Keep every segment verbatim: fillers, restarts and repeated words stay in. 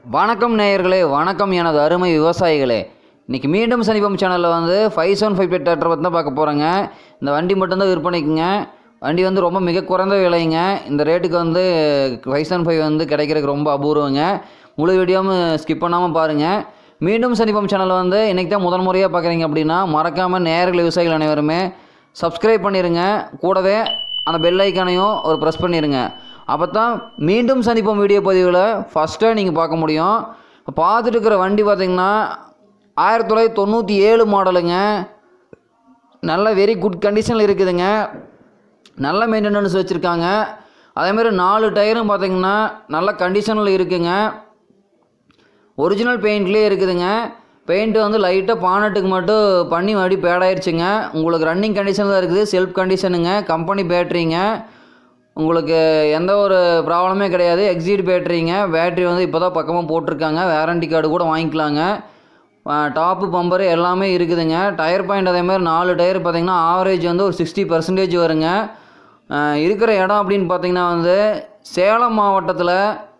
வணக்கம் நேயர்களே, வணக்கம் எனது அருமை விவசாயிகளே. இன்றைக்கி மீண்டும் சனிப்பம் சேனலில் வந்து five seven five eight tractor பற்றி தான் பார்க்க போகிறேங்க. இந்த வண்டி மட்டும்தான் விற்பனைக்குங்க. வண்டி வந்து ரொம்ப மிக குறைந்த விலைங்க. இந்த ரேட்டுக்கு வந்து ஃபைவ் செவன் ஃபைவ் வந்து கிடைக்கிறதுக்கு ரொம்ப அபூர்வங்க. முழு வீடியோவும் ஸ்கிப் பண்ணாமல் பாருங்கள். மீண்டும் சனிப்பம் சேனலில் வந்து இன்றைக்கி தான் முதல் முறையாக பார்க்குறீங்க அப்படின்னா மறக்காமல் நேயர்கள் விவசாயிகள் அனைவருமே சப்ஸ்கிரைப் பண்ணிடுங்க. கூடவே அந்த பெல் ஐக்கானையும் ஒரு ப்ரெஸ் பண்ணிடுங்க. அப்போ தான் மீண்டும் சந்திப்போம் வீடியோ பதிவில் ஃபஸ்ட்டாக நீங்கள் பார்க்க முடியும். இப்போ பார்த்துட்டு இருக்கிற வண்டி பார்த்திங்கன்னா ஆயிரத்தி தொள்ளாயிரத்தி தொண்ணூற்றி ஏழு மாடலுங்க. நல்ல வெரி குட் கண்டிஷனில் இருக்குதுங்க. நல்ல மெயின்டெனன்ஸ் வச்சுருக்காங்க. அதேமாதிரி நாலு டயரும் பார்த்திங்கன்னா நல்ல கண்டிஷனில் இருக்குதுங்க. ஒரிஜினல் பெயிண்ட்லேயே இருக்குதுங்க. பெயிண்ட்டு வந்து லைட்டாக பானட்டுக்கு மட்டும் பண்ணி மறுபடியும் பேடாயிருச்சுங்க. உங்களுக்கு ரன்னிங் கண்டிஷன் தான் இருக்குது. செல்ஃப் கண்டிஷனுங்க. கம்பெனி பேட்ரிங்க. உங்களுக்கு எந்த ஒரு ப்ராப்ளமே கிடையாது. எக்ஸிட் பேட்ரிங்க. பேட்ரி வந்து இப்போ தான் பக்கமாக போட்டிருக்காங்க. வேரண்டி கார்டு கூட வாங்கிக்கலாங்க. டாப்பு பம்பரு எல்லாமே இருக்குதுங்க. டயர் பாயிண்ட் அதேமாதிரி நாலு டயர் பார்த்திங்கன்னா ஆவரேஜ் வந்து ஒரு சிக்ஸ்டி பர்சன்டேஜ் வருங்க. இருக்கிற இடம் அப்படின்னு பார்த்திங்கன்னா வந்து சேலம் மாவட்டத்தில்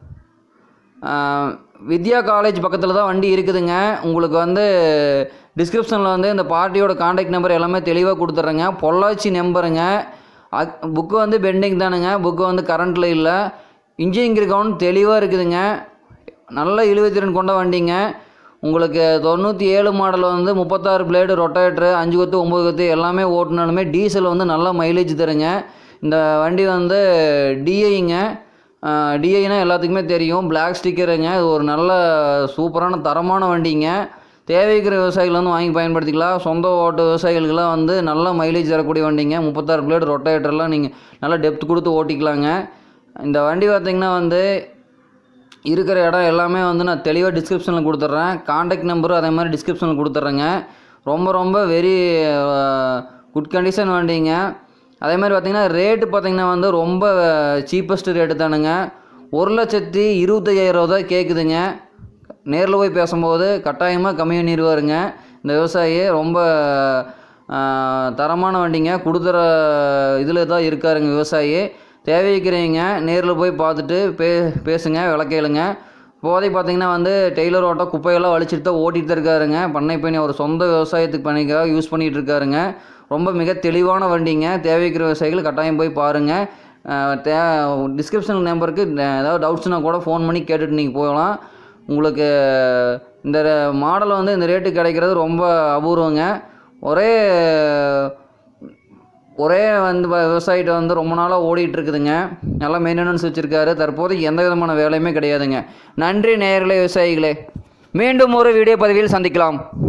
வித்யா காலேஜ் பக்கத்தில் தான் வண்டி இருக்குதுங்க. உங்களுக்கு வந்து டிஸ்கிரிப்ஷனில் வந்து இந்த பார்ட்டியோட கான்டாக்ட் நம்பர் எல்லாமே தெளிவாக கொடுத்துட்றேங்க. பொள்ளாச்சி நம்பருங்க. புக்கு வந்து பெண்டிங் தானுங்க. புக்கு வந்து கரண்ட்டில் இல்லை. இன்ஜின் கிரவுண்ட் தெளிவாக இருக்குதுங்க. நல்ல இழுவைத்திறன் கொண்ட வண்டிங்க. உங்களுக்கு தொண்ணூற்றி ஏழு மாடல் வந்து முப்பத்தாறு பிளேடு ரொட்டேட்ரு அஞ்சு கொத்து ஒம்பது கொத்து எல்லாமே ஓட்டினாலுமே டீசல் வந்து நல்ல மைலேஜ் தருங்க. இந்த வண்டி வந்து டிஐங்க. டிஐனா எல்லாத்துக்குமே தெரியும். பிளாக் ஸ்டிக்கருங்க. இது ஒரு நல்ல சூப்பரான தரமான வண்டிங்க. தேவைக்கிற விவசாயிகள் வந்து வாங்கி பயன்படுத்திக்கலாம். சொந்த ஓட்டு விவசாயிகளுக்கெல்லாம் வந்து நல்ல மைலேஜ் தரக்கூடிய வண்டிங்க. முப்பத்தாறு பிளேடு ரொட்டேட்டர்லாம் நீங்கள் நல்லா டெப்த் கொடுத்து ஓட்டிக்கலாங்க. இந்த வண்டி பார்த்திங்கன்னா வந்து இருக்கிற இடம் எல்லாமே வந்து நான் தெளிவாக டிஸ்கிரிப்ஷனில் கொடுத்துட்றேன். கான்டாக்ட் நம்பரும் அதே மாதிரி டிஸ்கிரிப்ஷனில் கொடுத்துட்றேங்க. ரொம்ப ரொம்ப வெரி குட் கண்டிஷன் வண்டிங்க. அதே மாதிரி பார்த்திங்கன்னா ரேட்டு பார்த்திங்கன்னா வந்து ரொம்ப சீப்பஸ்ட் ரேட்டு தானுங்க. ஒரு லட்சத்தி இருபத்தையாயிரம் ரூபா தான் கேட்குதுங்க. நேரில் போய் பேசும்போது கட்டாயமாக கம்மி பண்ணிடுவாருங்க. இந்த விவசாயி ரொம்ப தரமான வண்டிங்க. கொடுத்துற இதில் தான் இருக்காருங்க விவசாயி. தேவைக்கிறீங்க நேரில் போய் பார்த்துட்டு பே பேசுங்க விளக்கையிலுங்க. இப்போதை பார்த்திங்கன்னா வந்து டெய்லர் ஓட்டம் குப்பையெல்லாம் வலிச்சுட்டு தான் ஓட்டிகிட்டு தான் இருக்காருங்க. பண்ணை பண்ணி ஒரு சொந்த விவசாயத்துக்கு பண்ணிக்காக யூஸ் பண்ணிகிட்டு இருக்காருங்க. ரொம்ப மிக தெளிவான வண்டிங்க. தேவைக்கிற விவசாயிகள் கட்டாயம் போய் பாருங்கள். தே டிஸ்கிரிப்ஷன் நம்பருக்கு ஏதாவது டவுட்ஸ்னால் கூட ஃபோன் பண்ணி கேட்டுட்டு நீங்கள் போகலாம். உங்களுக்கு இந்த மாடல் வந்து இந்த ரேட்டு கிடைக்கிறது ரொம்ப அபூர்வங்க. ஒரே ஒரே வந்து விவசாயிட்ட வந்து ரொம்ப நாளாக ஓடிட்டுருக்குதுங்க. நல்லா மெயின்டெனன்ஸ் வச்சுருக்காரு. தற்போதைக்கு எந்த விதமான வேலையுமே கிடையாதுங்க. நன்றி நேயர்களே, விவசாயிகளே. மீண்டும் ஒரு வீடியோ பதிவில் சந்திக்கலாம்.